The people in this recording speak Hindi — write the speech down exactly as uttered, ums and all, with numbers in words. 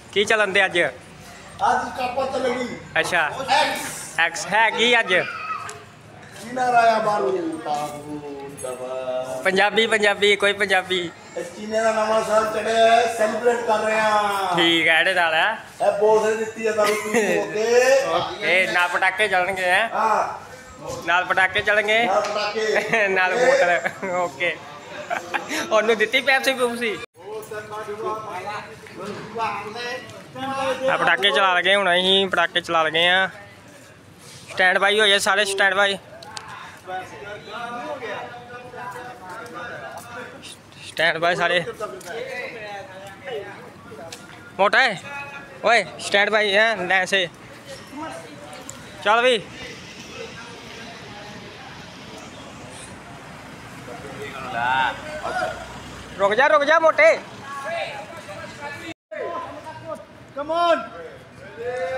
की चलन दे अज आज कापा चलेगी। अच्छा एक्स एक्स है की अज चीना राया बारू ताबू दबा पंजाबी पंजाबी कोई पंजाबी चीने का नवा साल चढ़े सेलिब्रेट कर रहे हैं। ठीक है एडे नाल है ए बोल दित्ती है दारू पी के ओके नाल पटाके चलणगे हैं हां नाल पटाके चलेंगे नाल पटाके नाल बोतल ओके ओनू दित्ती पैप्सी पूप्सी पटाके चला लगे हुण असीं पटाके चला लगे हैं स्टैंड बाई हो जाए सारे स्टैंड बाई स्टैंड बाई सारे मोटा है ओए स्टैंड बाई है लाइन से चल भी रुक जा रुक जा मोटे कम ऑन